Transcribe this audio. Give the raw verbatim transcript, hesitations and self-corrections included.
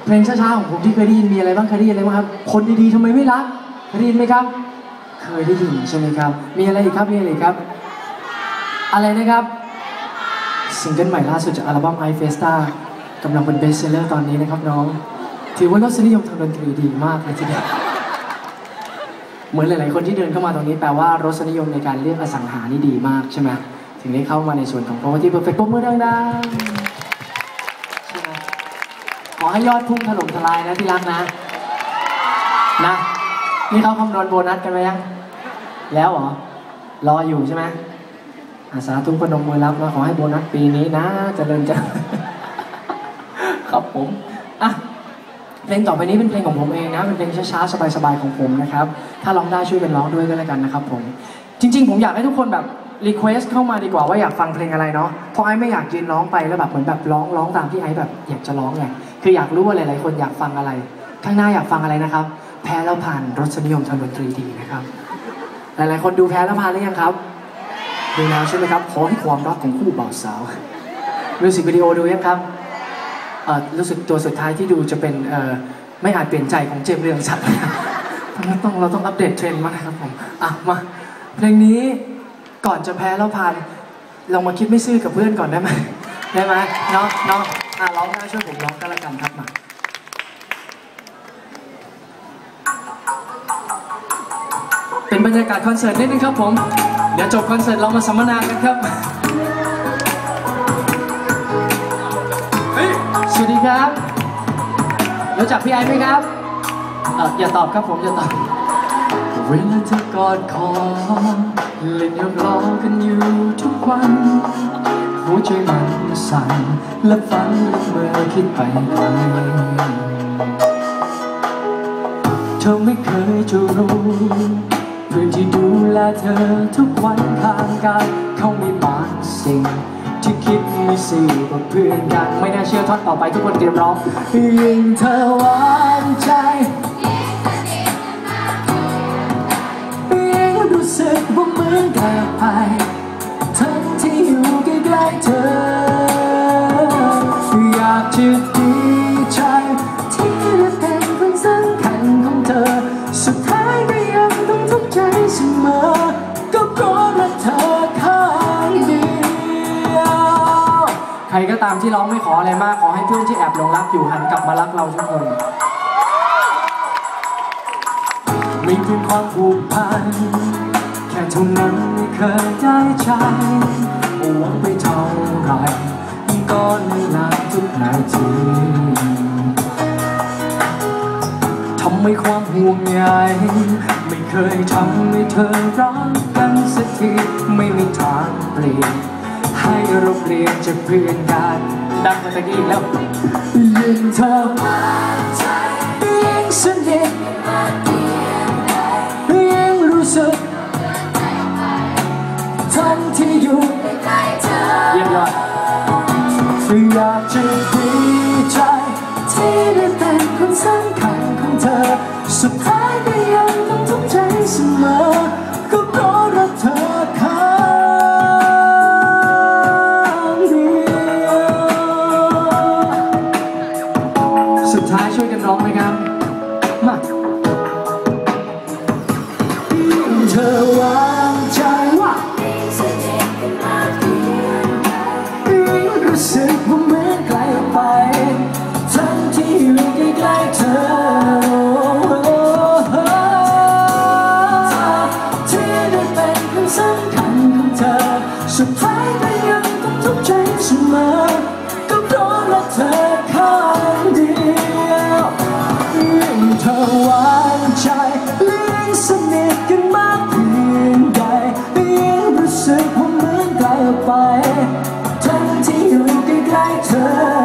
เพลงช้าๆของผมที่เคยได้ยินมีอะไรบ้างเคยได้ยินอะไรบ้างครับคนดีๆทำไมไม่รักเคยได้ยินไหมครับเคยได้ยินใช่ไหมครับมีอะไรอีกครับมีอะไรอีกครับอะไรนะครับซิงเกิลใหม่ล่าสุดจากอัลบั้ม I Festa กำลังเป็นเบสเซลเลอร์ตอนนี้นะครับน้องถือว่ารสนิยมทางดนตรีดีมากเลยทีเดียวเหมือนหลายๆคนที่เดินเข้ามาตรงนี้แปลว่ารสนิยมในการเลือกอสังหานี่ดีมากใช่ไหมถึงได้เข้ามาในส่วนของ Property Perfect ปรบมือดังๆใช่ไหมขอให้ยอดพุ่งถล่มทลายนะที่รักนะนะนี่เขาคำนวณโบนัสกันไหมยังแล้วเหรอรออยู่ใช่ไหมอาสาทุกคนนมมือรับนะขอให้โบนัสปีนี้นะเจริญจะครับผมอ่ะเพลงต่อไปนี้เป็นเพลงของผมเองนะเป็นเพลงช้าๆสบายๆของผมนะครับถ้าร้องได้ช่วยกันร้องด้วยก็แล้วกันนะครับผมจริงๆผมอยากให้ทุกคนแบบรีเควสเข้ามาดีกว่าว่าอยากฟังเพลงอะไรเนาะเพราะไอ้ไม่อยากยืนร้องไปแล้วแบบเหมือนแบบร้องร้องตามที่ไอ้แบบอยากจะร้องไงคืออยากรู้ว่าหลายๆคนอยากฟังอะไรข้างหน้าอยากฟังอะไรนะครับแพ้แล้วผ่านรสนิยมทางดนตรีดีนะครับหลายๆคนดูแพ้แล้วผ่านหรือยังครับดูแล้วใช่ไหมครับขอให้ความรักของคู่บ่าวสาวมิวสิกวิดีโอดูยังครับเอ่อรู้สึกตัวสุดท้ายที่ดูจะเป็นเอ่อไม่อาจเปลี่ยนใจของเจมส์เรืองศักดิ์ต้องเราต้องอัปเดตเทรนด์มากนะครับผมอ่ะมาเพลงนี้ก่อนจะแพ้แล้วผ่านเรามาคิดไม่ซื่อกับเพื่อนก่อนได้ไหมได้ไหมเนาะเนาะอ่ะร้องได้ช่วยผมร้องกันละกันครับมาเป็นบรรยากาศคอนเสิร์ตนิดนึงครับผมเดี๋ยวจบคอนเสิร์ตเรามาสัมมนากันครับสวัสดีครับรู้จักพี่ไอไหมครับเอออย่าตอบครับผมอย่าตอบเวลาเธอกอดคอเล่นยกล้อกันอยู่ทุกวันหัวใจมันสั่นและฝันและเมื่อคิดไปไกลเธอไม่เคยจะรู้เพื่อนที่ดูแลเธอทุกวันข้างกายเขามีบางสิ่งที่คิดไม่ซื่อกับเพื่อนกันไม่น่าเชื่อท่อนต่อไปทุกคนเตรียมร้องยิ่งเธอหวานใจยิ่งรู้สึกว่าเหมือนกลับไปทั้งที่อยู่ใกล้ๆเธออยากจะดีใจที่ได้เป็นคนสำคัญของเธอสุดท้ายก็ยังต้องทุกข์ใจเสมอก็เพราะรักเธอข้างเดียวใครก็ตามที่ร้องไม่ขออะไรมากขอให้เพื่อนที่แอบหลงรักอยู่หันกลับมารักเราทุกคนไม่เป็นความผูกพันแค่เท่านั้นไม่เคยได้ใจหวังไปเท่าไรก็เหนื่อยล้าทุกนาทีทำให้ความห่วงใยไม่เคยทำให้เธอรักกันสักทีไม่มีทางเปลี่ยนให้เราเปลี่ยนจากเพื่อนกันดังมาตะกี้แล้วยิ่งเธอยิ่งสนิทยิ่งรู้สึกทั้งที่อยู่ใกล้เธอเยี่ยมยอดอยากจะดีใจที่ได้เป็นคนสำคัญของเธอสุดท้ายก็ยังต้องทุกข์ใจเสมอก็เพราะรักเธอข้างเดียวสุดท้ายช่วยกันร้องไหมครับมาเธอวางใจว่ารู้สึกว่าเหมือนไกลออกไปทั้งที่อยู่ใกล้ๆเธอที่ได้เป็นคนสำคัญของเธอสุดท้ายก็ยังต้องทุกข์ใจเสมอก็เพราะรักเธอข้างเดียวยิ่งเธอวางใจยิ่งสนิทกันมากเพียงใดยิ่งรู้สึกว่าเหมือนไกลออกไปทั้งที่อยู่ใกล้ๆเธอ